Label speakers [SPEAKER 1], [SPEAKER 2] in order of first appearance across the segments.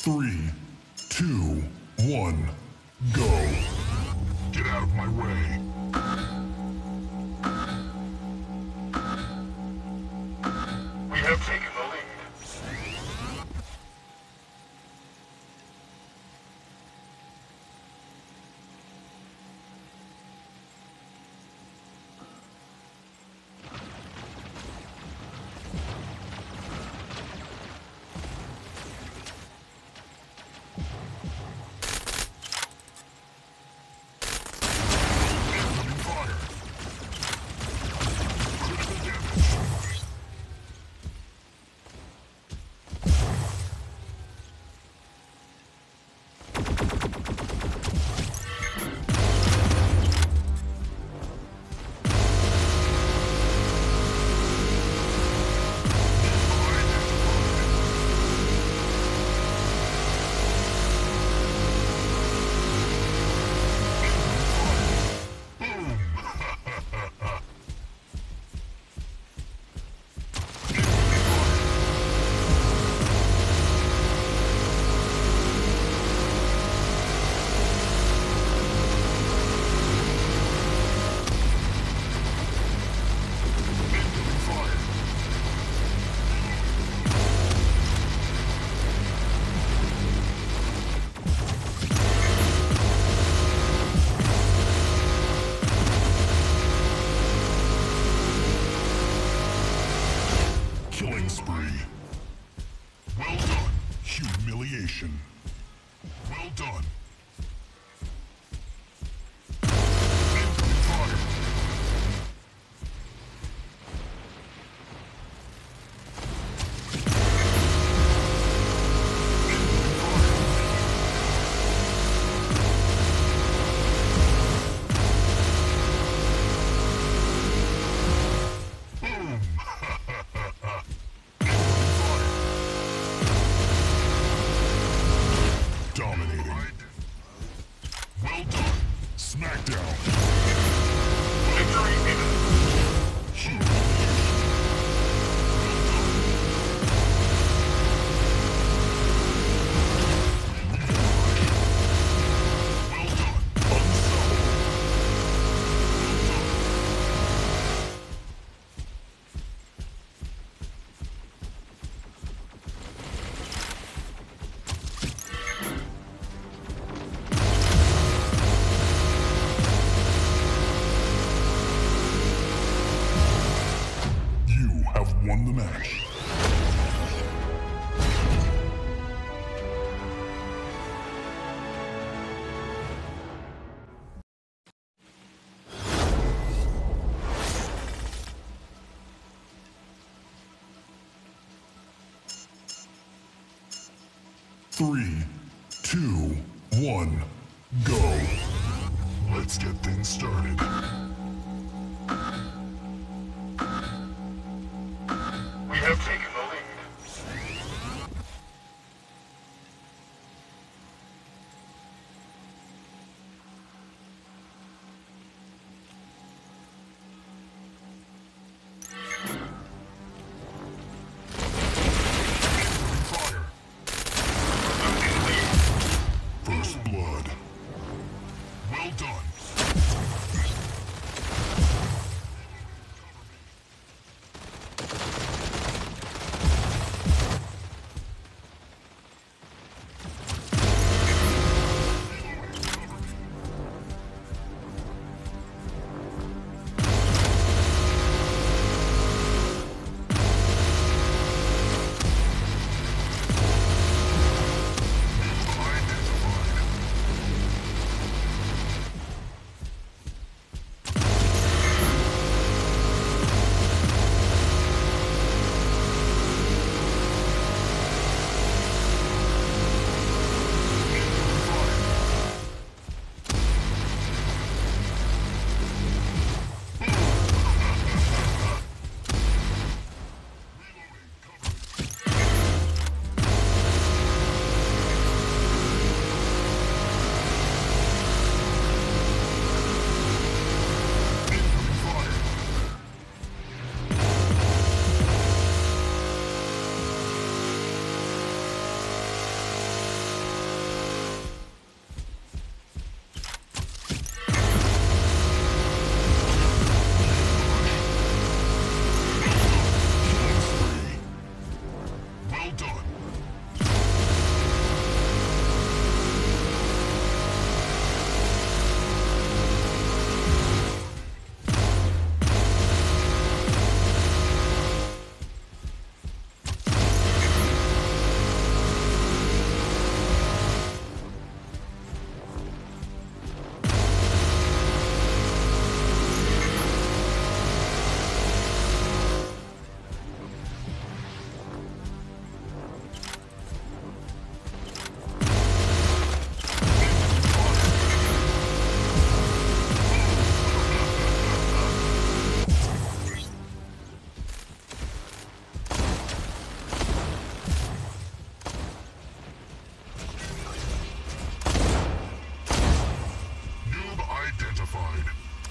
[SPEAKER 1] Three, two, one, go. Get out of my way. We have taken the lead. Killing spree. Well done. Humiliation. Well done. Fire. Dominating. Well done. Smackdown. Victory imminent. Humiliation. Well done. Unstoppable. You have won the match. Three, two, one, go. Let's get things started. We have taken the lead. Fire. First blood. Well done. identified.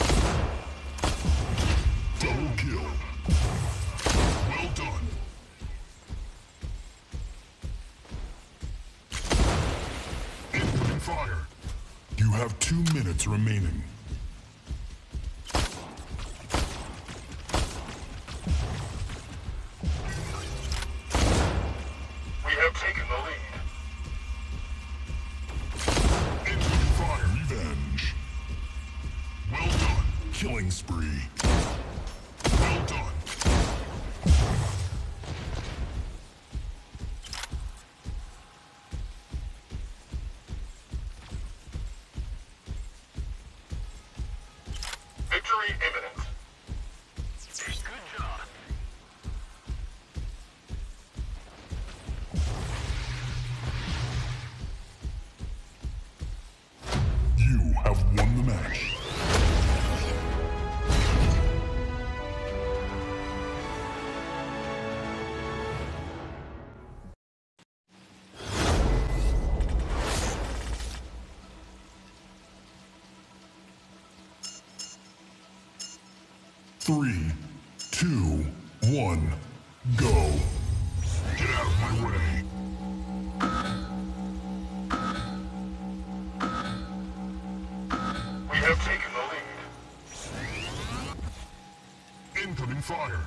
[SPEAKER 1] Double kill. Well done. Incoming fire. You have 2 minutes remaining.
[SPEAKER 2] We have taken the lead.
[SPEAKER 1] Incoming fire. Revenge. Well done. Killing spree. Well done.
[SPEAKER 2] Victory imminent. Good job.
[SPEAKER 1] You have won the match. Three, two, one, go. Get out of my way.
[SPEAKER 2] We have taken the lead.
[SPEAKER 1] Incoming fire.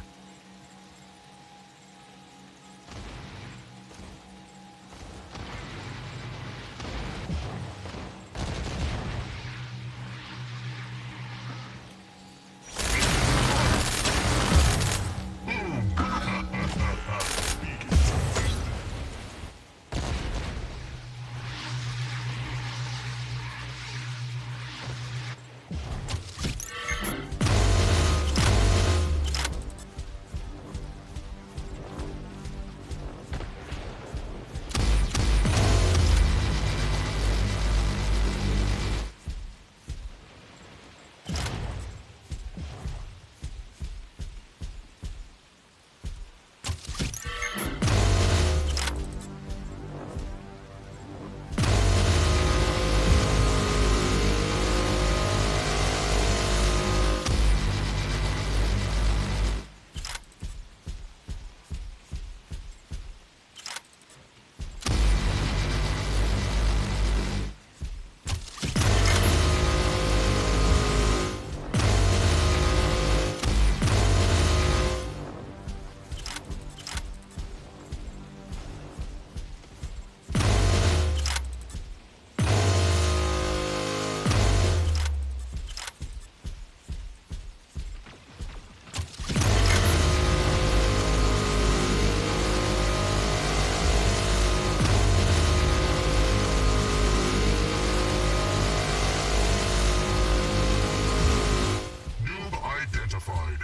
[SPEAKER 1] Noob identified.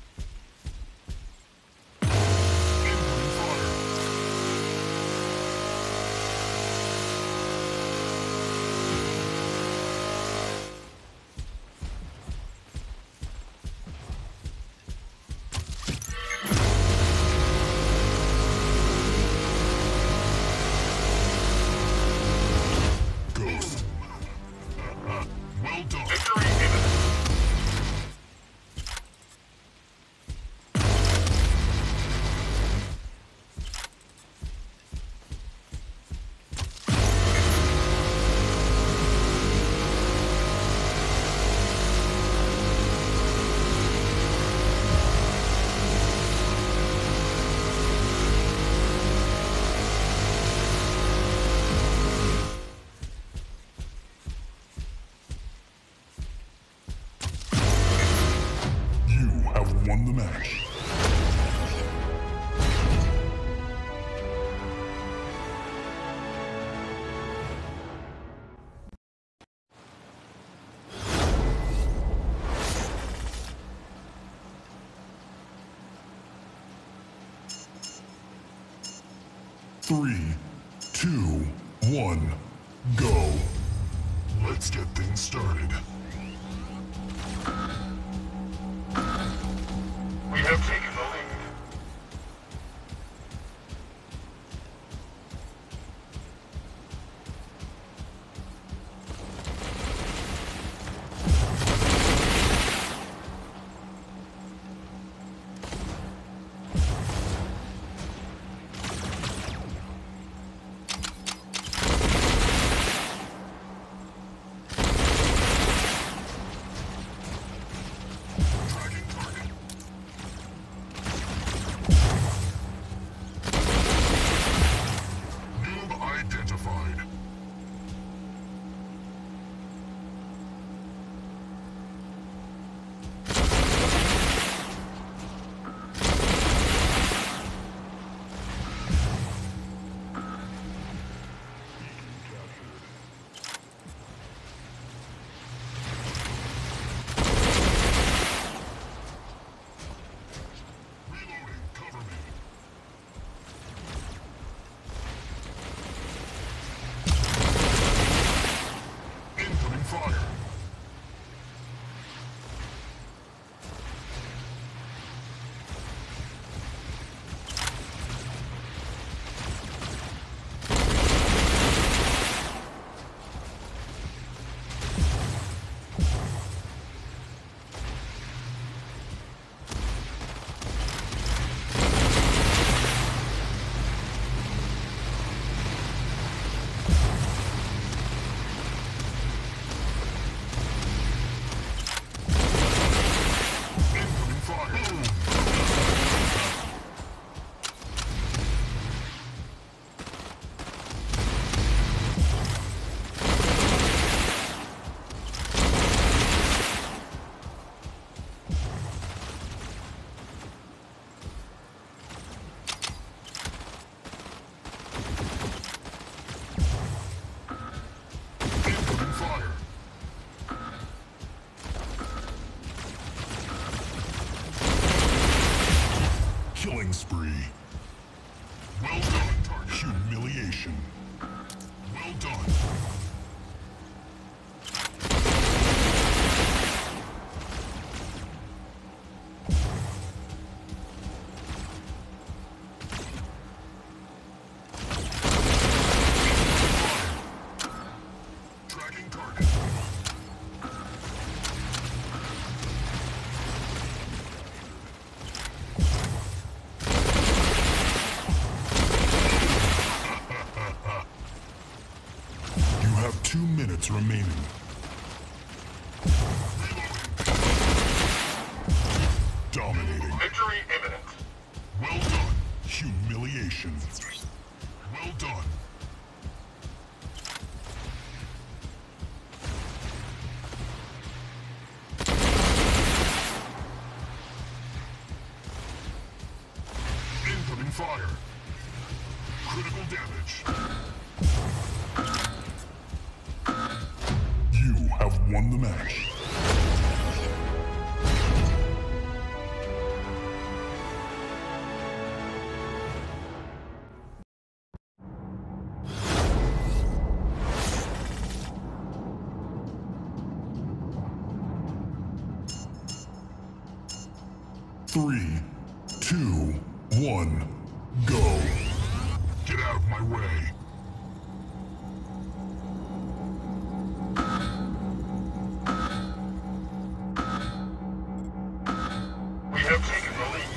[SPEAKER 1] Incoming fire. Ghost. Well done.
[SPEAKER 2] Victory imminent.
[SPEAKER 1] You have won the match. Three, two, one, go. Let's get things started.
[SPEAKER 2] We have taken the lead.
[SPEAKER 1] Tracking target. Noob identified. Reloading, cover me. Incoming fire. Incoming fire. Incoming fire. Killing spree. Well done, target. Humiliation. Well done. Tracking target. You have 2 minutes remaining. Dominating.
[SPEAKER 2] Victory imminent.
[SPEAKER 1] Well done. Humiliation. Well done. Incoming fire. Critical damage. You have won the match. Three, two, one, go. Get out of my way.
[SPEAKER 2] We have taken the lead.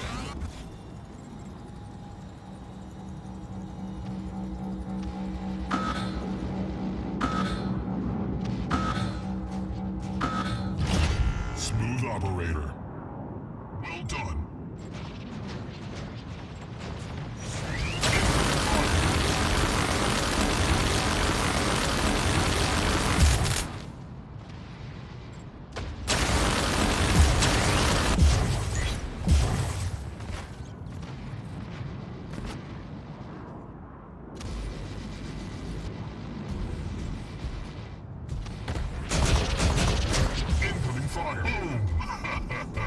[SPEAKER 1] Smooth operator. Well done. Incoming fire. Boom.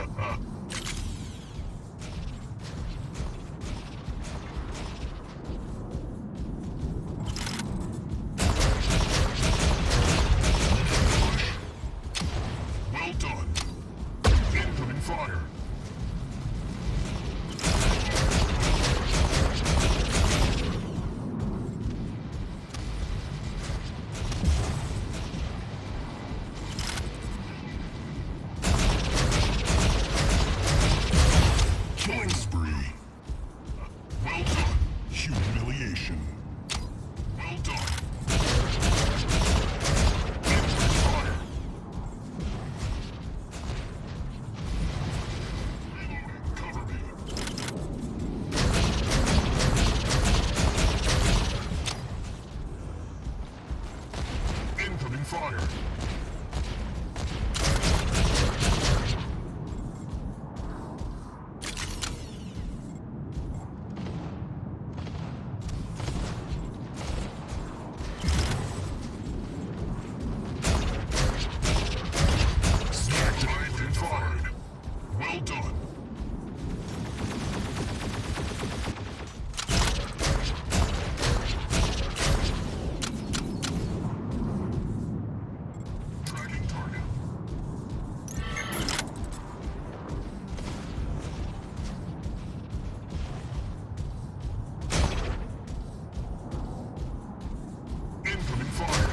[SPEAKER 1] Well done. Tracking target. Incoming fire.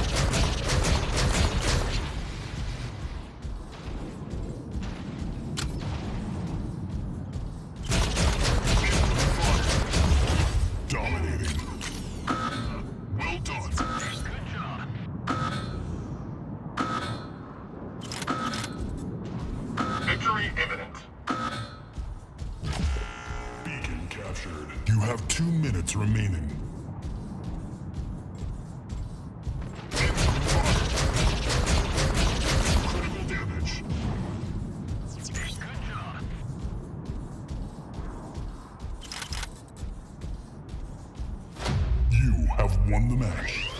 [SPEAKER 1] Dominating. Well done.
[SPEAKER 2] Good job. Victory imminent.
[SPEAKER 1] Beacon captured. You have 2 minutes remaining. Incoming fire. Critical damage.
[SPEAKER 2] Good job.
[SPEAKER 1] You have won the match.